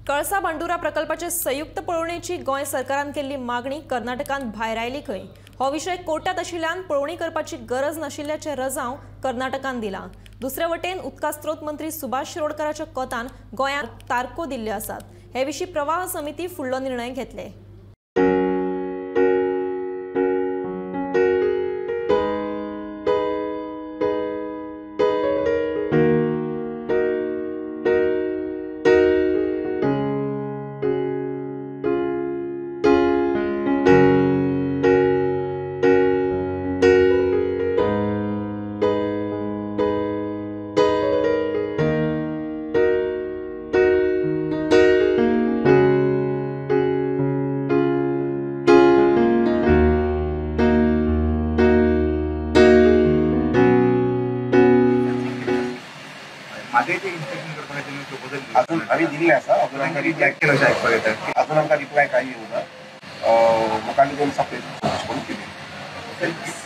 कळसा बांडुरा प्रकल्पाचे संयुक्त पळोवणेची गोंय सरकारान केल्ली मागणी कर्नाटकान भायर आयली खंय। हो विषय कोर्टात आशिल्ल्यान पळोवणी करपाची गरज नाशिल्ल्याचे रजाव कर्नाटकान दिला। दुसरे वटेन उदका स्त्रोत मंत्री सुभाष शिरोडकराच्या कोतान गोंयाक तारखो दिल्ल्यो आसात। हे विशीं प्रवाह समिती फुडलो निर्णय घेतले। अजून आम्ही दिली आहे सर, अजून आमकां रिप्लाय केलो अजून आमकां रिप्लाय काही येऊ ना। म्हाका आनी दोन सप्लाय करून केली।